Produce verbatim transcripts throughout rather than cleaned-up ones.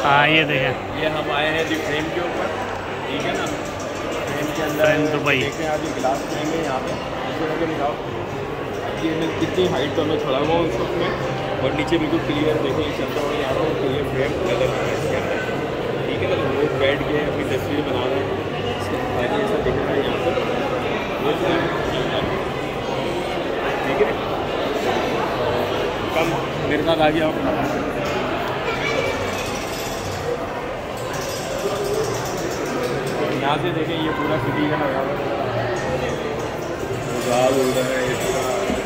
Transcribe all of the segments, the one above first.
हाँ ये देखें, ये हम आए हैं जी फ्रेम के ऊपर, ठीक है ना। फ्रेम के अंदर फ्रेम दुबई देखें आज ये ग्लास फ्रेम है यहाँ पे, नीचे दिखाओ ये मैं कितनी हाइट पर मैं खड़ा हुआ हूँ उस वक्त में, और नीचे बिल्कुल क्लियर देखें ये चलता हुआ यहाँ पर तो ये फ्रेम नजर आ रहा है इसके अंदर, ठीक है ना। लोग बैठ के अपनी तस्वीर बना रहे हैं, इसके फायदे ऐसा दिख रहा है यहाँ पर, ठीक है। कम मेरे साथ आ गया आप, यहाँ से देखें ये पूरा सिटी का नज़ारा हो रहा है, ये पूरा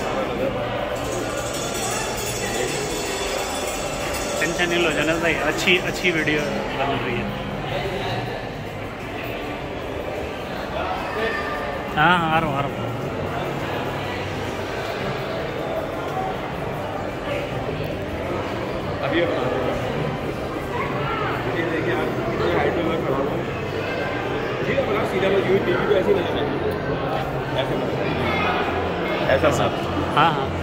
टेंशन नहीं लो जनरल भाई, अच्छी अच्छी वीडियो बन रही है। हाँ हाँ आ रहा हूँ आ रहा हूँ। अभी ये बना रहे हैं, ये देखिए आप कितनी हाइट में मैं खड़ा हूँ, ठीक है। बना सीधा मैं यूँ टीवी को ऐसे नहीं ऐसे बना ऐसा सब। हाँ हाँ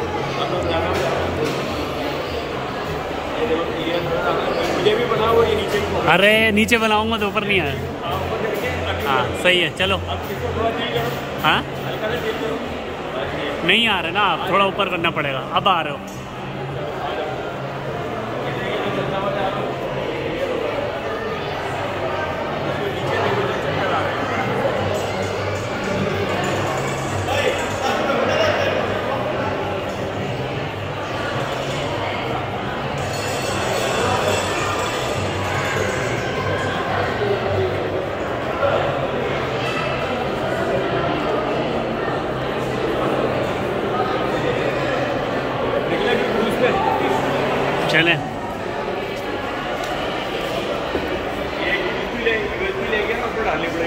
मुझे भी बना हुआ ये नीचे भी। अरे नीचे बनाऊंगा तो ऊपर नहीं आया। हाँ सही है चलो। हाँ नहीं आ रहे ना आप, थोड़ा ऊपर करना पड़ेगा। अब आ रहे हो? चलें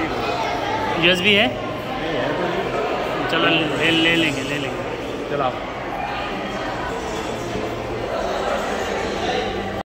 यूएसबी है, चलो ले ले लेंगे ले लेंगे। चलो आप